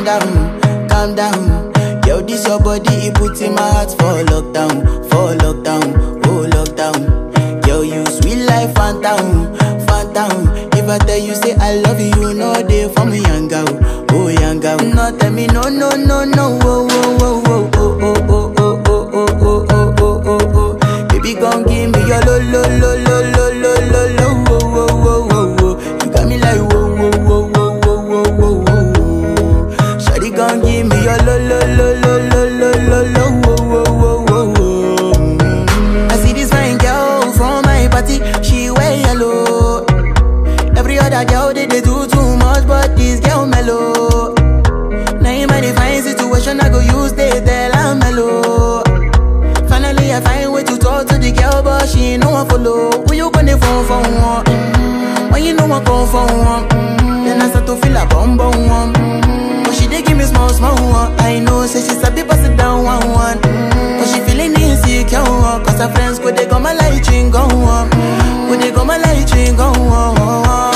calm down. Yo, this your body, it puts in my heart for lockdown, oh lockdown. Yo, you sweet life, phantom, phantom. If I tell you say I love you, no day for me, young girl, oh young girl. No tell me no, no, no, no, oh, oh, oh, oh, oh, oh, oh, oh, oh, oh, oh, oh, oh, oh. Baby, gon' give me your lo, lo, lo, lo, lo, lo, lo, lo, oh, oh, oh, oh, oh. You got me like whoa, whoa, whoa, whoa, whoa, whoa, whoa, whoa. Shawty gon' give me your lo, lo, lo, lo, lo, lo, lo, lo, oh, oh, oh, oh, oh. I see this fine girl from my party, she wear yellow. Every other girl they do too much, but this girl mellow. Now in my divine situation, I go use they tell I'm mellow. Finally, I find way to talk to the girl, but she ain't no one follow. Who you gonna phone for one? When you know I come for one, then I start to feel a bum bum one. But she dey give me small small one. I know, say she's a bit pass it down one. But she feeling insecure, cause her friends go they come my light ring go on. Go they come my light ring go on.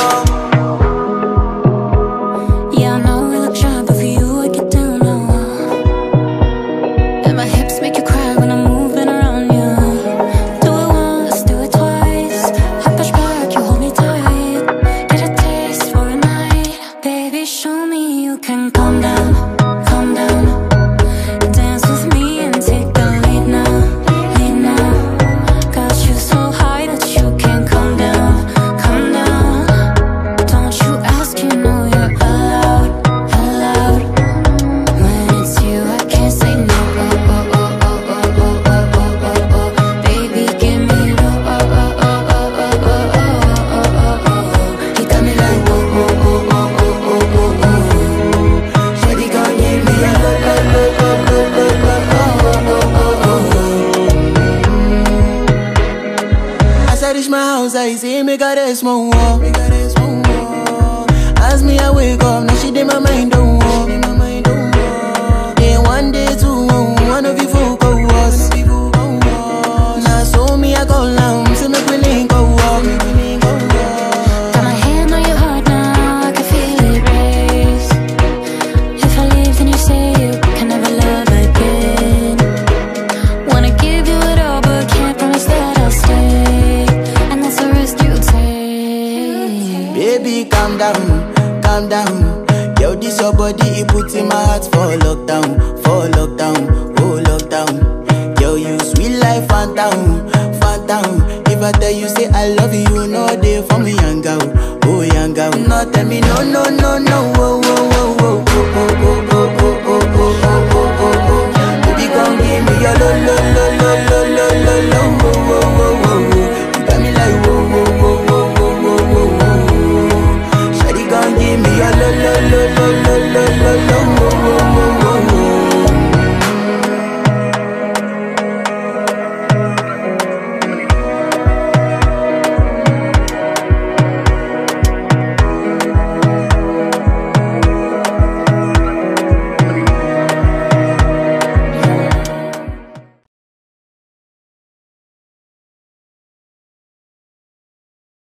I say make her rest more. As me I wake up, now she did my mind don't walk. Then one day two, one of you folk go was. Now so me I go down, so make we link go walk. Got my hand on your heart now, I can feel it race. If I leave then you say you can never love again. Wanna give you it all but can't promise that I'll stay. Baby, calm down, calm down. Yo, this your body, it puts in my heart for lockdown, oh lockdown. Yo, you sweet life, phantom, phantom. If I tell you say I love you, no day for me, young girl, oh young girl. No tell me no, no, no, no,